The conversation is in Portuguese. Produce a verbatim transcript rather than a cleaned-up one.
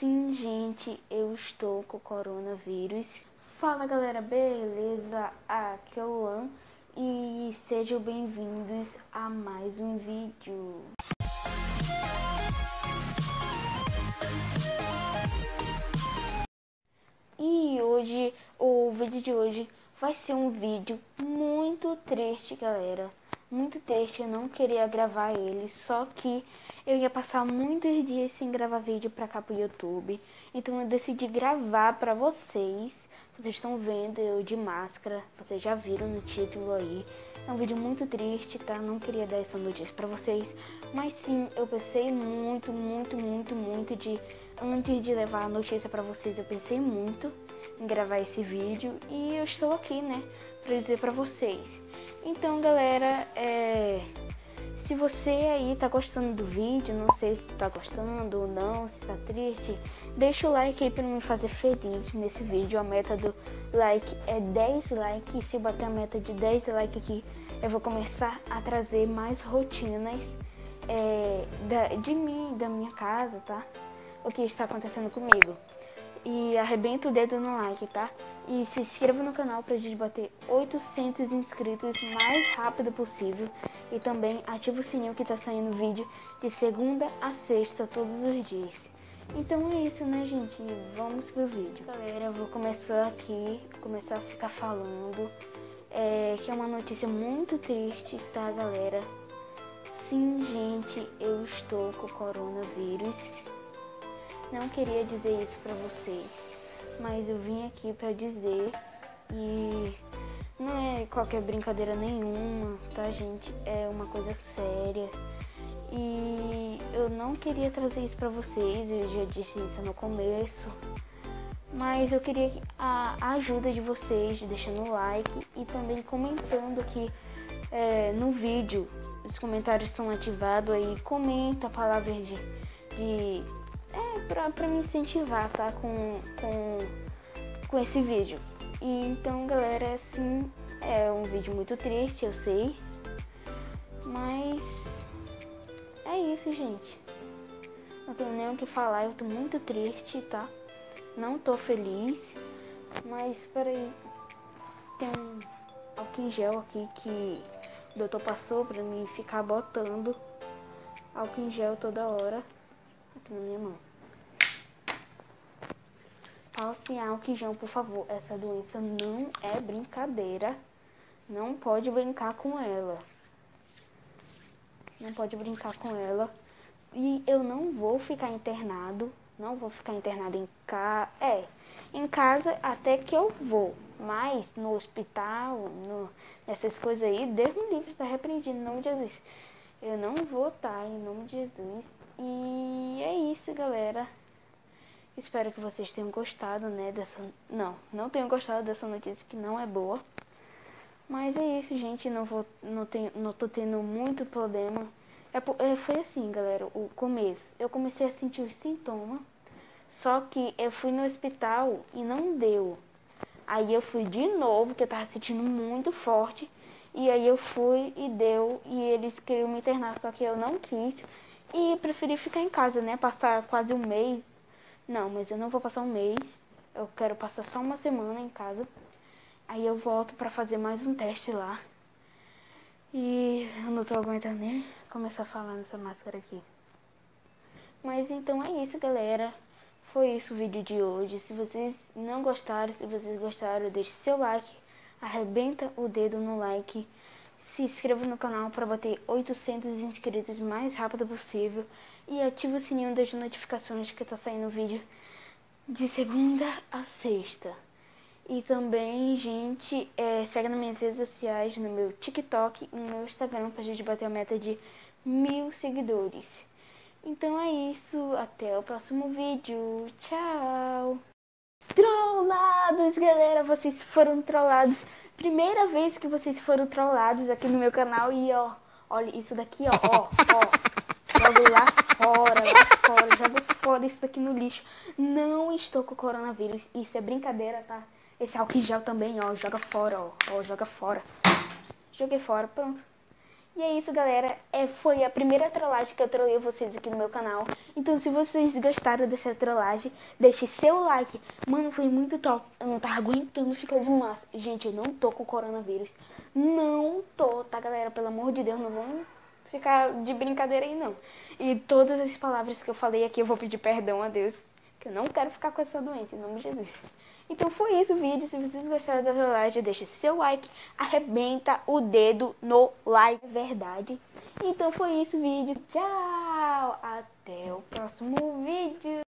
Sim, gente, eu estou com coronavírus. Fala galera, beleza? Aqui é o Luan e sejam bem-vindos a mais um vídeo. E hoje, o vídeo de hoje vai ser um vídeo muito triste, galera. Muito triste, eu não queria gravar ele, só que eu ia passar muitos dias sem gravar vídeo pra cá pro YouTube. Então eu decidi gravar pra vocês. Vocês estão vendo eu de máscara, vocês já viram no título aí. É um vídeo muito triste, tá? Não queria dar essa notícia pra vocês. Mas sim, eu pensei muito, muito, muito, muito de... Antes de levar a notícia pra vocês, eu pensei muito em gravar esse vídeo. E eu estou aqui, né, pra dizer pra vocês. Então, galera, é... se você aí tá gostando do vídeo, não sei se tá gostando ou não, se tá triste, deixa o like aí pra me fazer feliz nesse vídeo. A meta do like é dez likes, e se bater a meta de dez likes aqui, eu vou começar a trazer mais rotinas é, da, de mim, da minha casa, tá? O que está acontecendo comigo. E arrebenta o dedo no like, tá? E se inscreva no canal pra gente bater oitocentos inscritos o mais rápido possível. E também ativa o sininho que tá saindo vídeo de segunda a sexta todos os dias. Então é isso, né, gente? Vamos pro vídeo. Galera, eu vou começar aqui, começar a ficar falando. É, que é uma notícia muito triste, tá, galera? Sim, gente, eu estou com coronavírus. Não queria dizer isso pra vocês, mas eu vim aqui pra dizer e não é qualquer brincadeira nenhuma, tá, gente? É uma coisa séria e eu não queria trazer isso pra vocês, eu já disse isso no começo, mas eu queria a ajuda de vocês, deixando o like e também comentando aqui é, no vídeo. Os comentários são ativados aí, comenta palavras de... de É, pra, pra me incentivar, tá? Com, com, com esse vídeo. E então, galera, assim, é um vídeo muito triste, eu sei. Mas é isso, gente. Não tenho nem o que falar, eu tô muito triste, tá? Não tô feliz. Mas, peraí. Tem um álcool em gel aqui que o doutor passou pra mim ficar botando álcool em gel toda hora aqui na minha mão. Passe álcool em gel, por favor. Essa doença não é brincadeira. Não pode brincar com ela. Não pode brincar com ela. E eu não vou ficar internado. Não vou ficar internado em casa. É, em casa até que eu vou. Mas no hospital, no, nessas coisas aí, Deus me livre, está repreendido em nome de Jesus. Eu não vou estar em nome de Jesus. E é isso, galera. Espero que vocês tenham gostado, né, dessa... Não, não tenham gostado dessa notícia que não é boa. Mas é isso, gente, não vou, não tenho, não tô tendo muito problema. É, é, foi assim, galera, o começo. Eu comecei a sentir os sintomas, só que eu fui no hospital e não deu. Aí eu fui de novo, que eu tava sentindo muito forte. E aí eu fui e deu, e eles queriam me internar, só que eu não quis. E preferi ficar em casa, né, passar quase um mês. Não, mas eu não vou passar um mês, eu quero passar só uma semana em casa. Aí eu volto pra fazer mais um teste lá. E eu não tô aguentando nem começar a falar nessa máscara aqui. Mas então é isso, galera. Foi isso o vídeo de hoje. Se vocês não gostaram, se vocês gostaram, deixe seu like. Arrebenta o dedo no like. Se inscreva no canal para bater oitocentos inscritos o mais rápido possível. E ativa o sininho das notificações que tá saindo vídeo de segunda a sexta. E também, gente, é, segue nas minhas redes sociais, no meu TikTok e no meu Instagram pra gente bater a meta de mil seguidores. Então é isso, até o próximo vídeo. Tchau! Trollados, galera, vocês foram trollados. Primeira vez que vocês foram trollados aqui no meu canal. E ó, olha isso daqui, ó, ó, ó. Jogo lá fora, lá fora, jogo fora isso daqui no lixo. Não estou com coronavírus, isso é brincadeira, tá? Esse álcool em gel também, ó, joga fora, ó, ó, joga fora. Joguei fora, pronto. E é isso, galera. É, foi a primeira trollagem que eu trolei vocês aqui no meu canal. Então, se vocês gostaram dessa trollagem, deixe seu like. Mano, foi muito top. Eu não tava aguentando ficar de máscara. Gente, eu não tô com coronavírus. Não tô, tá, galera? Pelo amor de Deus, não vamos ficar de brincadeira aí, não. E todas as palavras que eu falei aqui, eu vou pedir perdão a Deus. Que eu não quero ficar com essa doença, em nome de Jesus. Então foi isso o vídeo. Se vocês gostaram da trollagem, deixa seu like, arrebenta o dedo no like, é verdade. Então foi isso o vídeo. Tchau! Até o próximo vídeo.